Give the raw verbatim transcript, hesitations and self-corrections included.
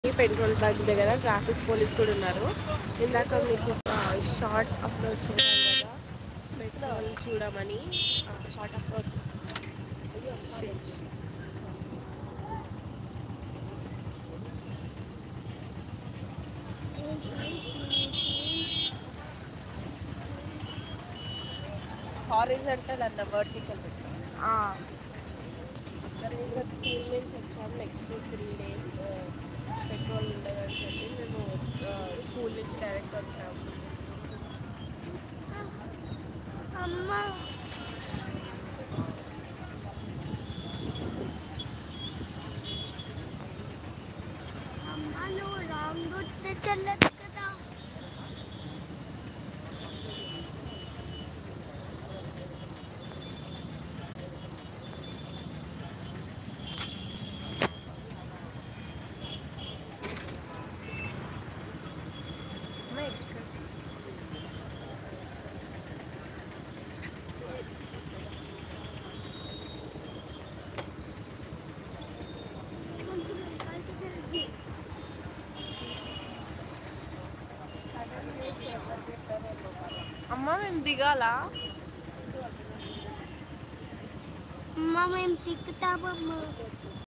Petrol bunk దగ్గర traffic police కూడా ఉన్నారు. ఇందాక మీకు ఒక షార్ట్ అప్లోడ్ చేశాను కదా పెట్రోల్ చూడమని. Short upload shapes horizontal and vertical. సరే ఇంకా స్కూల్ నుంచి వచ్చాము. నెక్స్ట్ త్రీ డేస్ పెట్రోల్ ఉండదని చెప్పి మేము స్కూల్ నుంచి డైరెక్ట్ వచ్చాము. అమ్మ అమ్మ నువ్వు రాంగ్ రూట్ తెచ్చలేదు కదా. అమ్మ మేము దిగాలా? అమ్మ మేము దిగుతామమ్మ.